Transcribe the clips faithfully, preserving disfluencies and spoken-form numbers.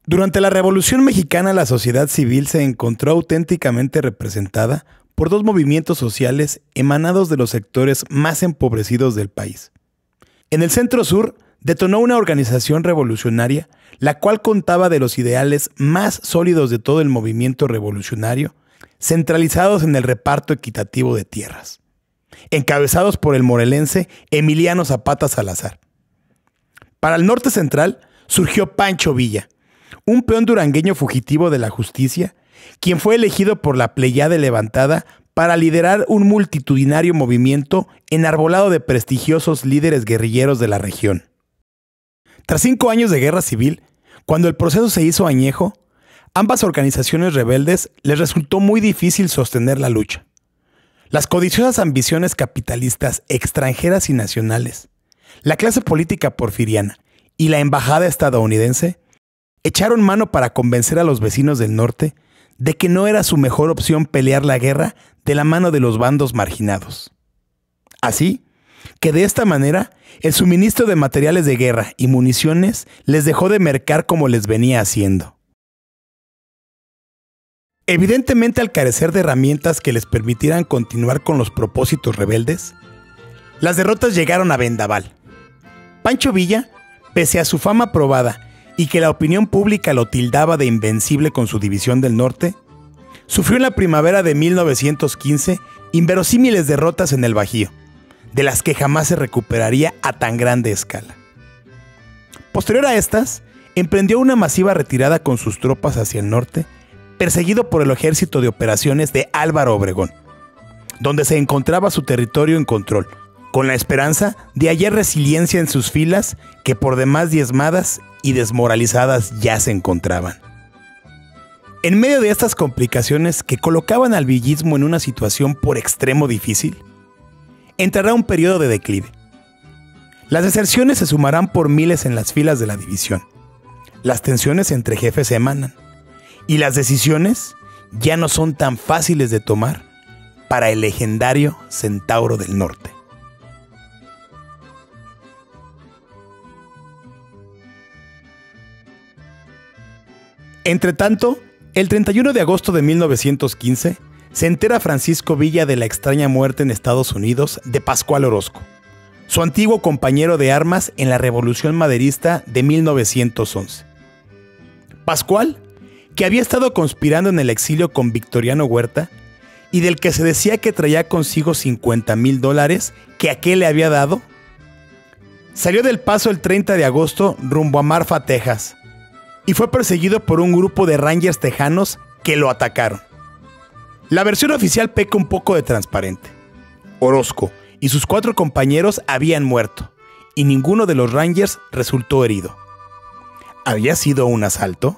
Durante la Revolución Mexicana, la sociedad civil se encontró auténticamente representada por dos movimientos sociales emanados de los sectores más empobrecidos del país. En el centro-sur detonó una organización revolucionaria, la cual contaba de los ideales más sólidos de todo el movimiento revolucionario, centralizados en el reparto equitativo de tierras, encabezados por el morelense Emiliano Zapata Salazar. Para el norte central surgió Pancho Villa, un peón durangueño fugitivo de la justicia, quien fue elegido por la Pléyade levantada para liderar un multitudinario movimiento enarbolado de prestigiosos líderes guerrilleros de la región. Tras cinco años de guerra civil, cuando el proceso se hizo añejo, ambas organizaciones rebeldes les resultó muy difícil sostener la lucha. Las codiciosas ambiciones capitalistas extranjeras y nacionales, la clase política porfiriana y la embajada estadounidense echaron mano para convencer a los vecinos del norte de que no era su mejor opción pelear la guerra de la mano de los bandos marginados. Así que de esta manera, el suministro de materiales de guerra y municiones les dejó de mercar como les venía haciendo. Evidentemente, al carecer de herramientas que les permitieran continuar con los propósitos rebeldes, las derrotas llegaron a vendaval. Pancho Villa, pese a su fama probada y que la opinión pública lo tildaba de invencible con su división del norte, sufrió en la primavera de mil novecientos quince inverosímiles derrotas en el Bajío, de las que jamás se recuperaría a tan grande escala. Posterior a estas, emprendió una masiva retirada con sus tropas hacia el norte, perseguido por el ejército de operaciones de Álvaro Obregón, donde se encontraba su territorio en control, con la esperanza de hallar resiliencia en sus filas que por demás diezmadas y desmoralizadas ya se encontraban. En medio de estas complicaciones que colocaban al villismo en una situación por extremo difícil, entrará un periodo de declive. Las deserciones se sumarán por miles en las filas de la división. Las tensiones entre jefes emanan, y las decisiones ya no son tan fáciles de tomar para el legendario Centauro del Norte. Entretanto, el treinta y uno de agosto de mil novecientos quince, se entera Francisco Villa de la extraña muerte en Estados Unidos de Pascual Orozco, su antiguo compañero de armas en la Revolución Maderista de mil novecientos once. Pascual, que había estado conspirando en el exilio con Victoriano Huerta y del que se decía que traía consigo cincuenta mil dólares que aquel le había dado, salió del Paso el treinta de agosto rumbo a Marfa, Texas, y fue perseguido por un grupo de rangers tejanos que lo atacaron. La versión oficial peca un poco de transparente. Orozco y sus cuatro compañeros habían muerto, y ninguno de los rangers resultó herido. ¿Había sido un asalto?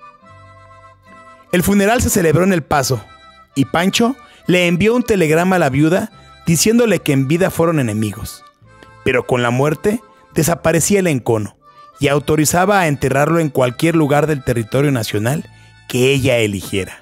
El funeral se celebró en El Paso, y Pancho le envió un telegrama a la viuda diciéndole que en vida fueron enemigos, pero con la muerte desaparecía el encono y autorizaba a enterrarlo en cualquier lugar del territorio nacional que ella eligiera.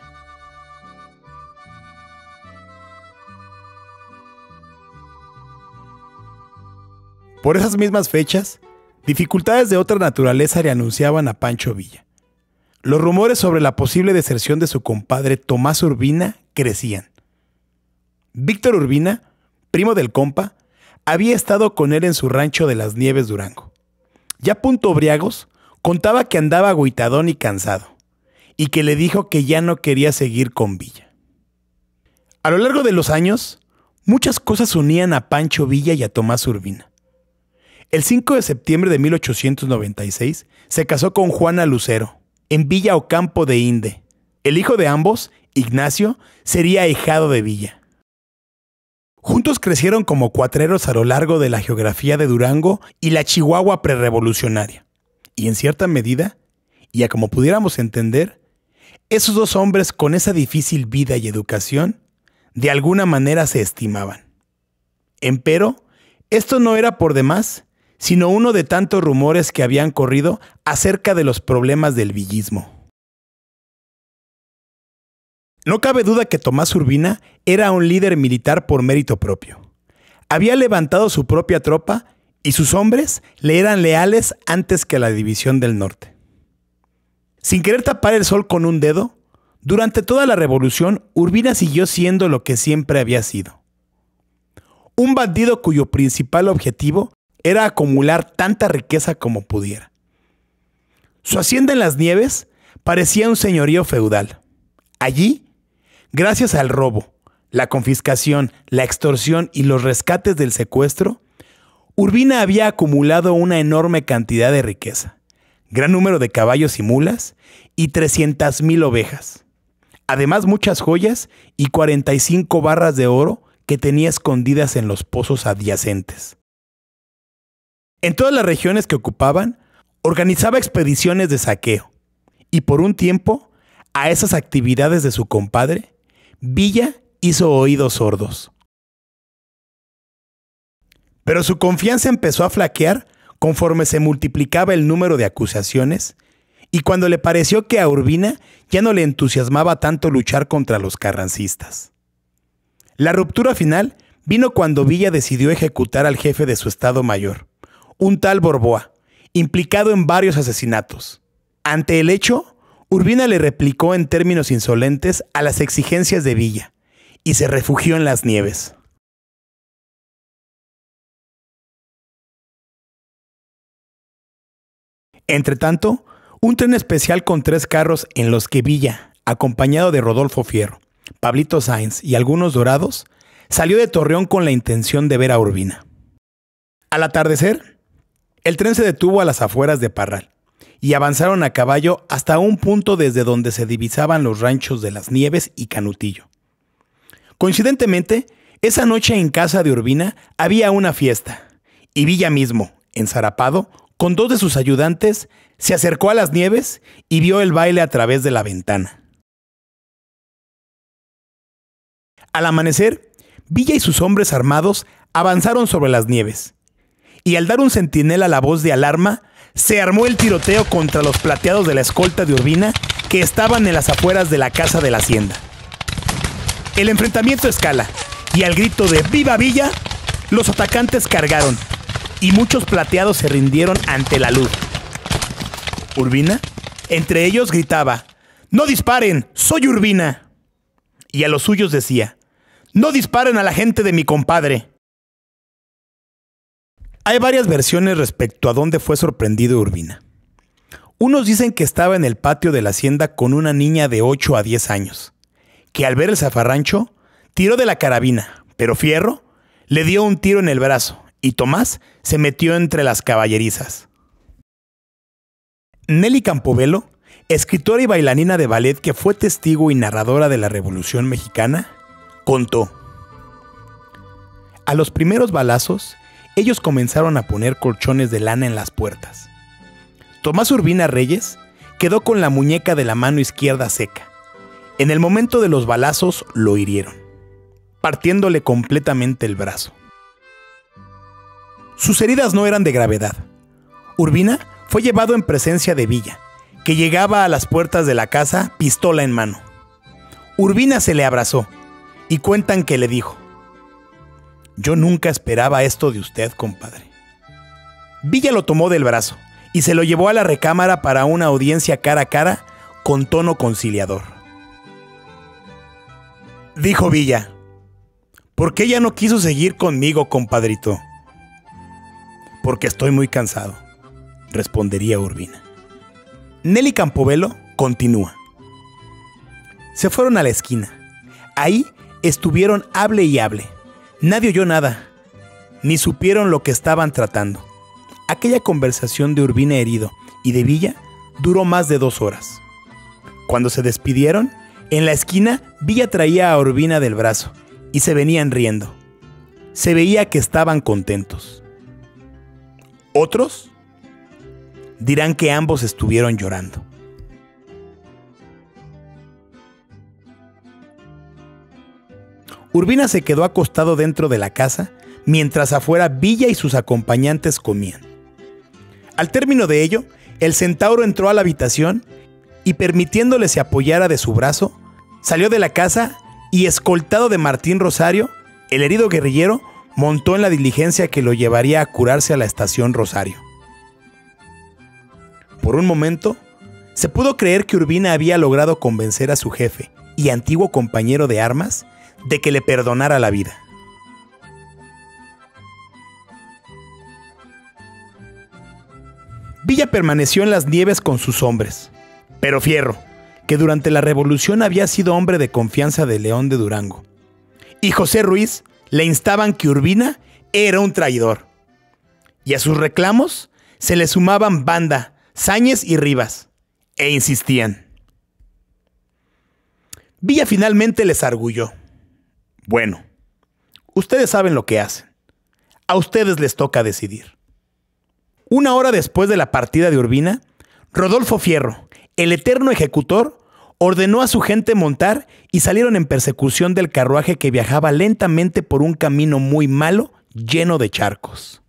Por esas mismas fechas, dificultades de otra naturaleza le anunciaban a Pancho Villa. Los rumores sobre la posible deserción de su compadre Tomás Urbina crecían. Víctor Urbina, primo del compa, había estado con él en su rancho de Las Nieves, Durango. Ya punto briagos, contaba que andaba agüitadón y cansado, y que le dijo que ya no quería seguir con Villa. A lo largo de los años, muchas cosas unían a Pancho Villa y a Tomás Urbina. El cinco de septiembre de mil ochocientos noventa y seis se casó con Juana Lucero, en Villa Ocampo de Inde. El hijo de ambos, Ignacio, sería ahijado de Villa. Juntos crecieron como cuatreros a lo largo de la geografía de Durango y la Chihuahua prerrevolucionaria. Y en cierta medida, y a como pudiéramos entender, esos dos hombres con esa difícil vida y educación, de alguna manera se estimaban. Empero, esto no era por demás, sino uno de tantos rumores que habían corrido acerca de los problemas del villismo. No cabe duda que Tomás Urbina era un líder militar por mérito propio. Había levantado su propia tropa y sus hombres le eran leales antes que la división del norte. Sin querer tapar el sol con un dedo, durante toda la revolución, Urbina siguió siendo lo que siempre había sido. Un bandido cuyo principal objetivo era acumular tanta riqueza como pudiera. Su hacienda en las Nieves parecía un señorío feudal. Allí, gracias al robo, la confiscación, la extorsión y los rescates del secuestro, Urbina había acumulado una enorme cantidad de riqueza, gran número de caballos y mulas y trescientas mil ovejas. Además, muchas joyas y cuarenta y cinco barras de oro que tenía escondidas en los pozos adyacentes. En todas las regiones que ocupaban, organizaba expediciones de saqueo, y por un tiempo, a esas actividades de su compadre, Villa hizo oídos sordos. Pero su confianza empezó a flaquear conforme se multiplicaba el número de acusaciones, y cuando le pareció que a Urbina ya no le entusiasmaba tanto luchar contra los carrancistas. La ruptura final vino cuando Villa decidió ejecutar al jefe de su estado mayor, un tal Borboa, implicado en varios asesinatos. Ante el hecho, Urbina le replicó en términos insolentes a las exigencias de Villa y se refugió en las Nieves. Entretanto, un tren especial con tres carros en los que Villa, acompañado de Rodolfo Fierro, Pablito Sáenz y algunos dorados, salió de Torreón con la intención de ver a Urbina. Al atardecer, el tren se detuvo a las afueras de Parral y avanzaron a caballo hasta un punto desde donde se divisaban los ranchos de Las Nieves y Canutillo. Coincidentemente, esa noche en casa de Urbina había una fiesta, y Villa mismo, ensarapado, con dos de sus ayudantes, se acercó a Las Nieves y vio el baile a través de la ventana. Al amanecer, Villa y sus hombres armados avanzaron sobre Las Nieves, y al dar un centinela la voz de alarma, se armó el tiroteo contra los plateados de la escolta de Urbina que estaban en las afueras de la casa de la hacienda. El enfrentamiento escala, y al grito de ¡Viva Villa!, los atacantes cargaron, y muchos plateados se rindieron ante la luz. Urbina, entre ellos, gritaba: ¡No disparen! ¡Soy Urbina! Y a los suyos decía: ¡No disparen a la gente de mi compadre! Hay varias versiones respecto a dónde fue sorprendido Urbina. Unos dicen que estaba en el patio de la hacienda con una niña de ocho a diez años, que al ver el zafarrancho, tiró de la carabina, pero Fierro le dio un tiro en el brazo y Tomás se metió entre las caballerizas. Nelly Campobello, escritora y bailarina de ballet que fue testigo y narradora de la Revolución Mexicana, contó: a los primeros balazos, ellos comenzaron a poner colchones de lana en las puertas. Tomás Urbina Reyes quedó con la muñeca de la mano izquierda seca. En el momento de los balazos lo hirieron, partiéndole completamente el brazo. Sus heridas no eran de gravedad. Urbina fue llevado en presencia de Villa, que llegaba a las puertas de la casa, pistola en mano. Urbina se le abrazó y cuentan que le dijo: yo nunca esperaba esto de usted, compadre. Villa lo tomó del brazo y se lo llevó a la recámara para una audiencia cara a cara con tono conciliador. Dijo Villa: ¿por qué ya no quiso seguir conmigo, compadrito? Porque estoy muy cansado, respondería Urbina. Nelly Campobello continúa: se fueron a la esquina. Ahí estuvieron hable y hable. Nadie oyó nada, ni supieron lo que estaban tratando. Aquella conversación de Urbina herido y de Villa duró más de dos horas. Cuando se despidieron, en la esquina Villa traía a Urbina del brazo y se venían riendo. Se veía que estaban contentos. Otros dirán que ambos estuvieron llorando. Urbina se quedó acostado dentro de la casa, mientras afuera Villa y sus acompañantes comían. Al término de ello, el centauro entró a la habitación y, permitiéndole se apoyara de su brazo, salió de la casa y, escoltado de Martín Rosario, el herido guerrillero montó en la diligencia que lo llevaría a curarse a la estación Rosario. Por un momento, Se pudo creer que Urbina había logrado convencer a su jefe y antiguo compañero de armas de que le perdonara la vida. Villa permaneció en las nieves con sus hombres, pero Fierro, que durante la revolución había sido hombre de confianza de León de Durango, y José Ruiz le instaban que Urbina era un traidor, y a sus reclamos se le sumaban Banda, Sáñez y Rivas, e insistían. Villa finalmente les arguyó. Bueno, ustedes saben lo que hacen. A ustedes les toca decidir. Una hora después de la partida de Urbina, Rodolfo Fierro, el eterno ejecutor, ordenó a su gente montar y salieron en persecución del carruaje que viajaba lentamente por un camino muy malo, lleno de charcos.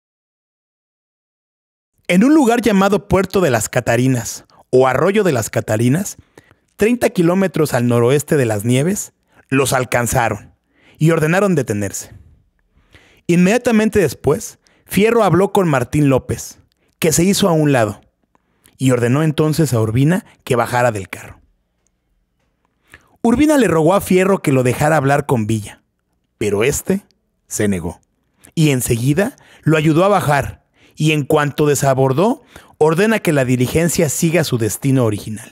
En un lugar llamado Puerto de las Catarinas, o Arroyo de las Catarinas, treinta kilómetros al noroeste de las Nieves, los alcanzaron y ordenaron detenerse. Inmediatamente después, Fierro habló con Martín López, que se hizo a un lado, y ordenó entonces a Urbina que bajara del carro. Urbina le rogó a Fierro que lo dejara hablar con Villa, pero éste se negó, y enseguida lo ayudó a bajar, y en cuanto desabordó, ordena que la diligencia siga su destino original.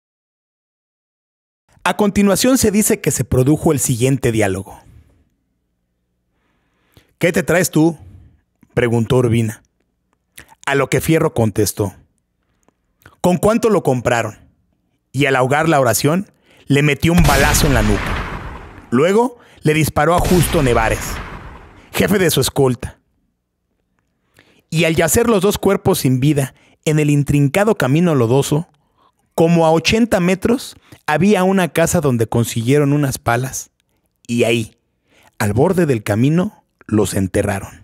A continuación se dice que se produjo el siguiente diálogo. ¿Qué te traes tú?, preguntó Urbina. A lo que Fierro contestó. ¿Con cuánto lo compraron? Y al ahogar la oración, le metió un balazo en la nuca. Luego le disparó a Justo Nevares, jefe de su escolta. Y al yacer los dos cuerpos sin vida en el intrincado camino lodoso, como a ochenta metros, había una casa donde consiguieron unas palas, y ahí, al borde del camino, los enterraron.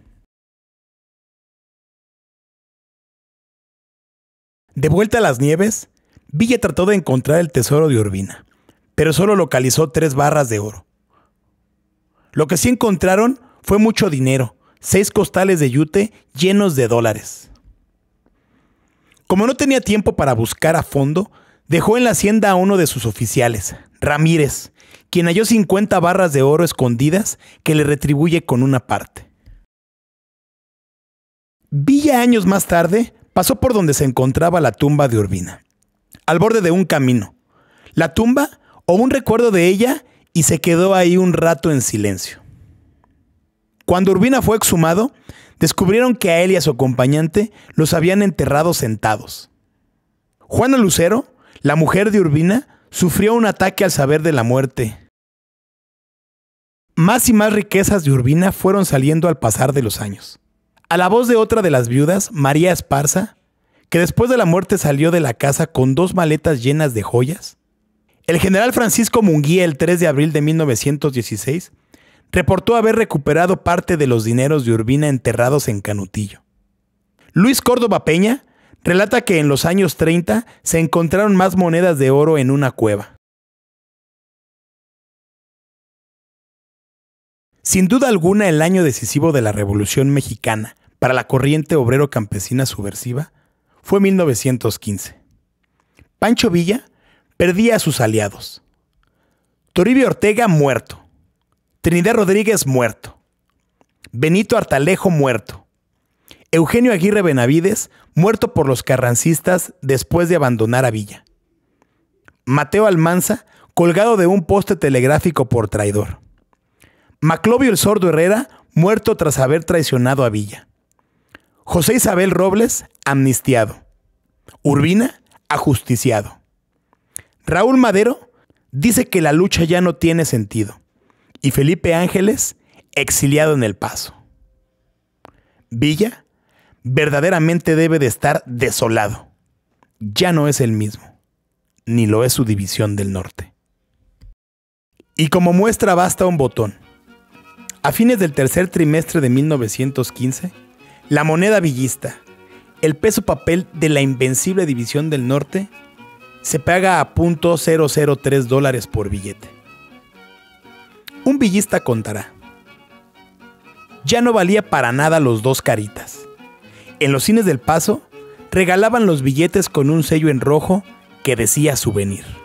De vuelta a las Nieves, Villa trató de encontrar el tesoro de Urbina, pero solo localizó tres barras de oro. Lo que sí encontraron fue mucho dinero, seis costales de yute llenos de dólares. Como no tenía tiempo para buscar a fondo, dejó en la hacienda a uno de sus oficiales, Ramírez, quien halló cincuenta barras de oro escondidas que le retribuye con una parte. Villa, años más tarde, pasó por donde se encontraba la tumba de Urbina, al borde de un camino. La tumba o un recuerdo de ella, y se quedó ahí un rato en silencio. Cuando Urbina fue exhumado, descubrieron que a él y a su acompañante los habían enterrado sentados. Juana Lucero, la mujer de Urbina, sufrió un ataque al saber de la muerte. Más y más riquezas de Urbina fueron saliendo al pasar de los años. A la voz de otra de las viudas, María Esparza, que después de la muerte salió de la casa con dos maletas llenas de joyas, el general Francisco Munguía, el tres de abril de mil novecientos dieciséis, reportó haber recuperado parte de los dineros de Urbina enterrados en Canutillo. Luis Córdoba Peña relata que en los años treinta se encontraron más monedas de oro en una cueva. Sin duda alguna, el año decisivo de la Revolución Mexicana para la corriente obrero-campesina subversiva fue mil novecientos quince. Pancho Villa perdía a sus aliados. Toribio Ortega muerto. Trinidad Rodríguez muerto. Benito Artalejo muerto. Eugenio Aguirre Benavides muerto por los carrancistas después de abandonar a Villa. Mateo Almanza colgado de un poste telegráfico por traidor. Maclovio el Sordo Herrera muerto tras haber traicionado a Villa. José Isabel Robles amnistiado. Urbina ajusticiado. Raúl Madero dice que la lucha ya no tiene sentido. Y Felipe Ángeles, exiliado en El Paso. Villa verdaderamente debe de estar desolado. Ya no es el mismo, ni lo es su división del norte. Y como muestra basta un botón. A fines del tercer trimestre de mil novecientos quince, la moneda villista, el peso papel de la invencible división del norte, se paga a punto cero cero tres dólares por billete. Un villista contará. Ya no valía para nada los dos caritas. En los cines del Paso, regalaban los billetes con un sello en rojo que decía souvenir.